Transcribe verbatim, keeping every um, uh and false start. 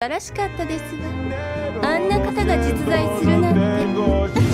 晴らしかったですわ。あんな方が実在するなんて。